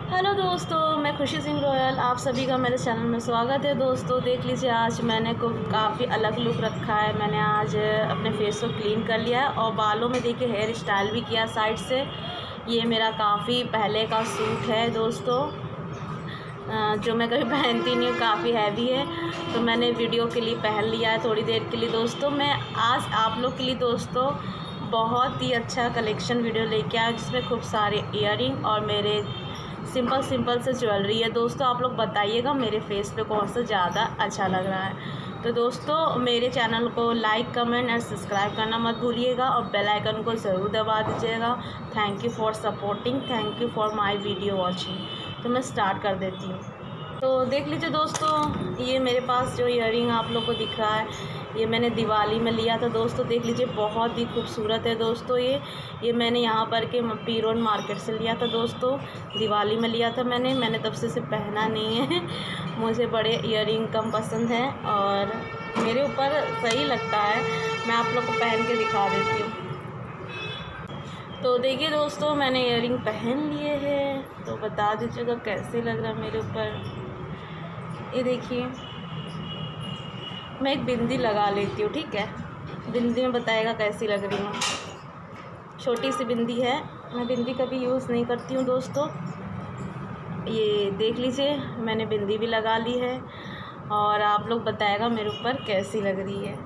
Hello दोस्तों, मैं खुशी सिंह रॉयल, आप सभी का मेरे चैनल में स्वागत है। दोस्तों देख लीजिए, आज मैंने को काफ़ी अलग लुक रखा है। मैंने आज अपने फेस को क्लीन कर लिया है और बालों में देखिए हेयर स्टाइल भी किया साइड से। ये मेरा काफ़ी पहले का सूट है दोस्तों, जो मैं कभी पहनती नहीं हूँ, काफ़ी हैवी है, तो मैंने वीडियो के लिए पहन लिया है थोड़ी देर के लिए। दोस्तों मैं आज आप लोग के लिए दोस्तों बहुत ही अच्छा कलेक्शन वीडियो लेके आया, जिसमें खूब सारे ईयरिंग और मेरे सिंपल से ज्वेलरी है। दोस्तों आप लोग बताइएगा मेरे फेस पे कौन सा ज़्यादा अच्छा लग रहा है। तो दोस्तों मेरे चैनल को लाइक कमेंट और सब्सक्राइब करना मत भूलिएगा और बेल आइकन को ज़रूर दबा दीजिएगा। Thank you for supporting, thank you for my video watching. तो मैं स्टार्ट कर देती हूँ। तो देख लीजिए दोस्तों, ये मेरे पास जो ईयरिंग आप लोग को दिख रहा है, ये मैंने दिवाली में लिया था दोस्तों। देख लीजिए बहुत ही खूबसूरत है दोस्तों। ये मैंने यहाँ पर के पी रोड मार्केट से लिया था दोस्तों। दिवाली में लिया था मैंने तब से इसे पहना नहीं है। मुझे बड़े ईयरिंग कम पसंद हैं और मेरे ऊपर सही लगता है। मैं आप लोग को पहन के दिखा देती हूँ। तो देखिए दोस्तों, मैंने ईयरिंग पहन लिए हैं, तो बता दीजिएगा कैसे लग रहा है मेरे ऊपर। ये देखिए, मैं एक बिंदी लगा लेती हूँ, ठीक है। बिंदी में बताएगा कैसी लग रही हूँ। छोटी सी बिंदी है, मैं बिंदी कभी यूज़ नहीं करती हूँ दोस्तों। ये देख लीजिए, मैंने बिंदी भी लगा ली है और आप लोग बताएगा मेरे ऊपर कैसी लग रही है।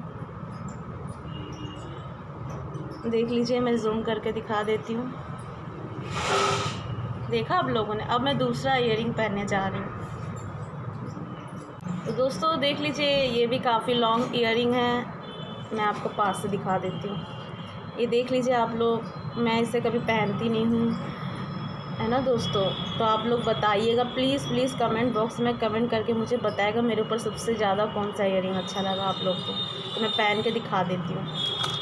देख लीजिए, मैं जूम करके दिखा देती हूँ। देखा आप लोगों ने। अब मैं दूसरा ईयरिंग पहनने जा रही हूँ। तो दोस्तों देख लीजिए, ये भी काफ़ी लॉन्ग ईयरिंग है। मैं आपको पास से दिखा देती हूँ। ये देख लीजिए आप लोग, मैं इसे कभी पहनती नहीं हूँ, है ना दोस्तों। तो आप लोग बताइएगा प्लीज़ कमेंट बॉक्स में कमेंट करके मुझे बताएगा मेरे ऊपर सबसे ज़्यादा कौन सा ईयरिंग अच्छा लगा आप लोग को। तो मैं पहन के दिखा देती हूँ।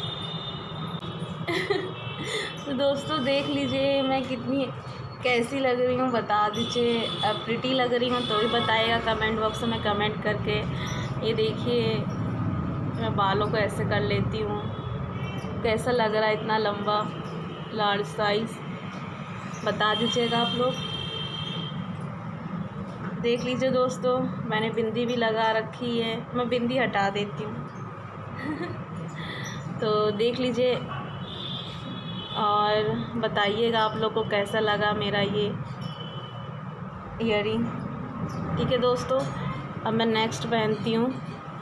तो दोस्तों देख लीजिए, मैं कितनी कैसी लग रही हूँ बता दीजिए। प्रिटी लग रही हूँ तो भी बताइएगा कमेंट बॉक्स में कमेंट करके। ये देखिए, मैं बालों को ऐसे कर लेती हूँ, कैसा लग रहा है इतना लंबा लार्ज साइज़, बता दीजिएगा आप लोग। देख लीजिए दोस्तों, मैंने बिंदी भी लगा रखी है। मैं बिंदी हटा देती हूँ। तो देख लीजिए और बताइएगा आप लोग को कैसा लगा मेरा ये ईयरिंग, ठीक है दोस्तों। अब मैं नेक्स्ट पहनती हूँ।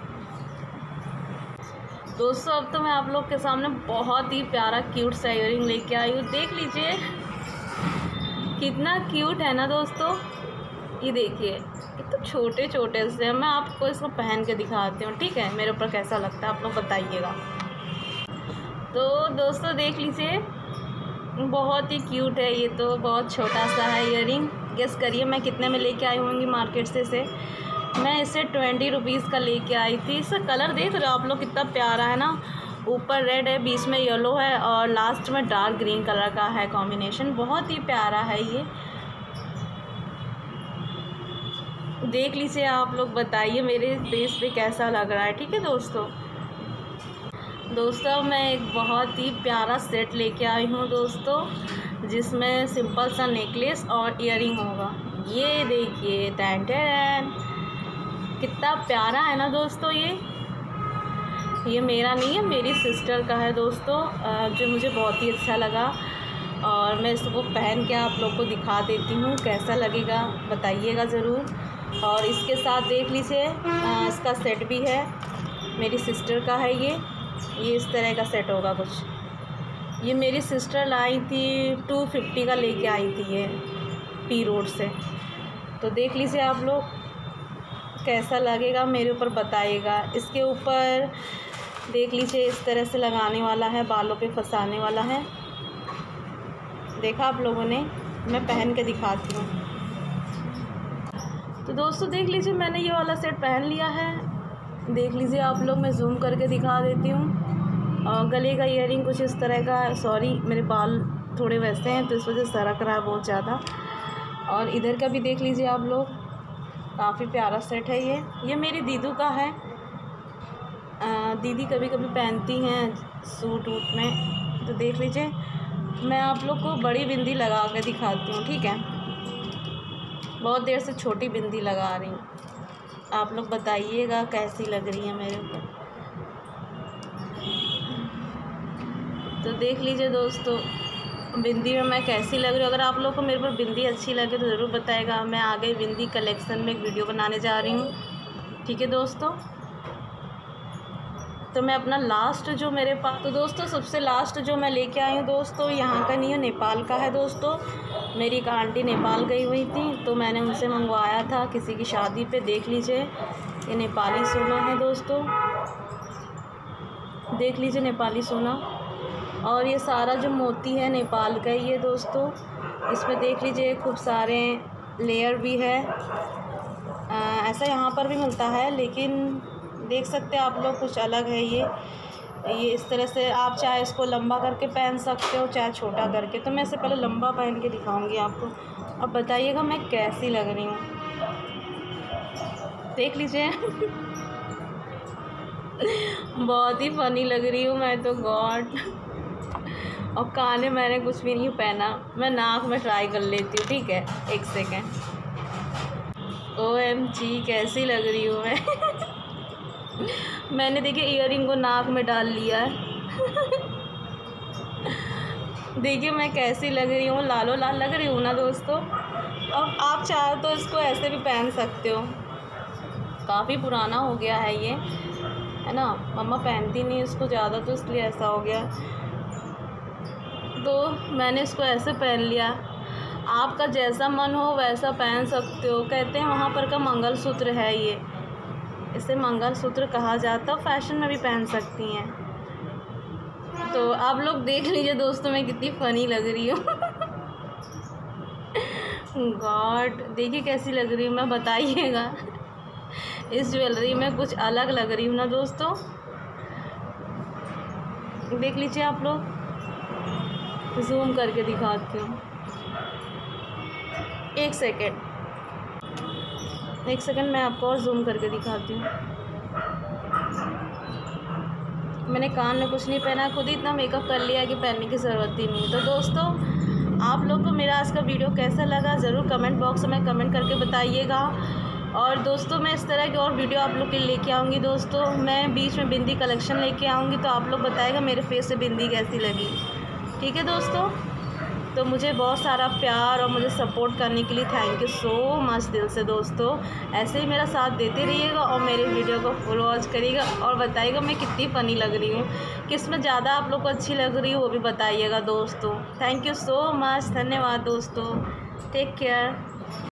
दोस्तों अब तो मैं आप लोग के सामने बहुत ही प्यारा क्यूट सा ईयरिंग लेके आई हूँ। देख लीजिए कितना क्यूट है ना दोस्तों। ये देखिए, ये तो छोटे से हैं। मैं आपको इसको पहन के दिखाती हूँ, ठीक है। मेरे ऊपर कैसा लगता है आप लोग बताइएगा। तो दोस्तों देख लीजिए, बहुत ही क्यूट है। ये तो बहुत छोटा सा है ईयरिंग। गेस करिए मैं कितने में लेके आई होंगी मार्केट से इसे। मैं इसे 20 रुपीज़ का लेके आई थी। इसका कलर देख रहे हो आप लोग कितना प्यारा है ना। ऊपर रेड है, बीच में येलो है और लास्ट में डार्क ग्रीन कलर का है कॉम्बिनेशन। बहुत ही प्यारा है ये। देख लीजिए आप लोग, बताइए मेरे फेस पे कैसा लग रहा है, ठीक है दोस्तों। दोस्तों मैं एक बहुत ही प्यारा सेट लेके आई हूँ दोस्तों, जिसमें सिंपल सा नेकलेस और ईयरिंग होगा। ये देखिए, टैन टैन, कितना प्यारा है ना दोस्तों। ये मेरा नहीं है, मेरी सिस्टर का है दोस्तों, जो मुझे बहुत ही अच्छा लगा और मैं इसको पहन के आप लोग को दिखा देती हूँ कैसा लगेगा, बताइएगा ज़रूर। और इसके साथ देख लीजिए, इसका सेट भी है, मेरी सिस्टर का है ये इस तरह का सेट होगा कुछ। ये मेरी सिस्टर लाई थी, 250 का लेके आई थी ये पी रोड से। तो देख लीजिए आप लोग कैसा लगेगा मेरे ऊपर बताइएगा। इसके ऊपर देख लीजिए इस तरह से लगाने वाला है, बालों पे फंसाने वाला है। देखा आप लोगों ने, मैं पहन के दिखाती हूँ। तो दोस्तों देख लीजिए, मैंने ये वाला सेट पहन लिया है। देख लीजिए आप लोग, मैं जूम करके दिखा देती हूँ। और गले का ईयरिंग कुछ इस तरह का, सॉरी मेरे बाल थोड़े वैसे हैं तो इस वजह से सरक रहा है बहुत ज़्यादा। और इधर का भी देख लीजिए आप लोग, काफ़ी प्यारा सेट है ये मेरी दीदू का है। दीदी कभी कभी पहनती हैं सूट वूट में। तो देख लीजिए, मैं आप लोग को बड़ी बिंदी लगा कर दिखाती हूँ, ठीक है। बहुत देर से छोटी बिंदी लगा रही हूँ। आप लोग बताइएगा कैसी लग रही है मेरे ऊपर। तो देख लीजिए दोस्तों बिंदी में मैं कैसी लग रही हूँ। अगर आप लोग को मेरे पर बिंदी अच्छी लगे तो ज़रूर बताएगा। मैं आगे बिंदी कलेक्शन में एक वीडियो बनाने जा रही हूँ, ठीक है दोस्तों। तो मैं अपना लास्ट जो मेरे पास, तो दोस्तों सबसे लास्ट जो मैं लेके आई हूँ दोस्तों, यहाँ का नहीं है, नेपाल का है दोस्तों। मेरी एक आंटी नेपाल गई हुई थी तो मैंने उनसे मंगवाया था किसी की शादी पे। देख लीजिए ये नेपाली सोना है दोस्तों, देख लीजिए नेपाली सोना। और ये सारा जो मोती है नेपाल का ही है दोस्तों। इसमें देख लीजिए खूब सारे लेयर भी है। ऐसा यहाँ पर भी मिलता है, लेकिन देख सकते हैं आप लोग कुछ अलग है ये इस तरह से। आप चाहे इसको लंबा करके पहन सकते हो चाहे छोटा करके। तो मैं इससे पहले लंबा पहन के दिखाऊंगी आपको। अब बताइएगा मैं कैसी लग रही हूँ, देख लीजिए। बहुत ही फनी लग रही हूँ मैं तो, गॉड। और कान में मैंने कुछ भी नहीं पहना। मैं नाक में ट्राई कर लेती हूँ, ठीक है, एक सेकेंड। OMG कैसी लग रही हूँ मैं। मैंने देखिए ईयरिंग को नाक में डाल लिया है। देखिए मैं कैसी लग रही हूँ, लालो लाल लग रही हूँ ना दोस्तों। अब आप चाहो तो इसको ऐसे भी पहन सकते हो। काफ़ी पुराना हो गया है ये, है ना। मम्मा पहनती नहीं इसको ज़्यादा तो इसलिए ऐसा हो गया। तो मैंने इसको ऐसे पहन लिया। आपका जैसा मन हो वैसा पहन सकते हो। कहते हैं वहाँ पर का मंगलसूत्र है ये, इसे मंगलसूत्र कहा जाता है। फैशन में भी पहन सकती हैं। तो आप लोग देख लीजिए दोस्तों मैं कितनी फ़नी लग रही हूँ। गॉड देखिए कैसी लग रही हूँ मैं, बताइएगा। इस ज्वेलरी में कुछ अलग लग रही हूँ ना दोस्तों, देख लीजिए आप लोग। जूम करके दिखाती हूँ, एक सेकंड मैं आपको और जूम करके दिखाती हूँ। मैंने कान में कुछ नहीं पहना, खुद ही इतना मेकअप कर लिया कि पहनने की ज़रूरत ही नहीं। तो दोस्तों आप लोग को मेरा आज का वीडियो कैसा लगा ज़रूर कमेंट बॉक्स में कमेंट करके बताइएगा। और दोस्तों मैं इस तरह की और वीडियो आप लोग के लिए लेके आऊँगी दोस्तों। मैं बीच में बिंदी कलेक्शन लेके आऊँगी, तो आप लोग बताएगा मेरे फेस से बिंदी कैसी लगी, ठीक है दोस्तों। तो मुझे बहुत सारा प्यार और मुझे सपोर्ट करने के लिए थैंक यू सो मच दिल से दोस्तों। ऐसे ही मेरा साथ देते रहिएगा और मेरे वीडियो को फुल वॉच करिएगा और बताइएगा मैं कितनी फ़नी लग रही हूँ, किस में ज़्यादा आप लोग को अच्छी लग रही है वो भी बताइएगा दोस्तों। थैंक यू सो मच, धन्यवाद दोस्तों, टेक केयर।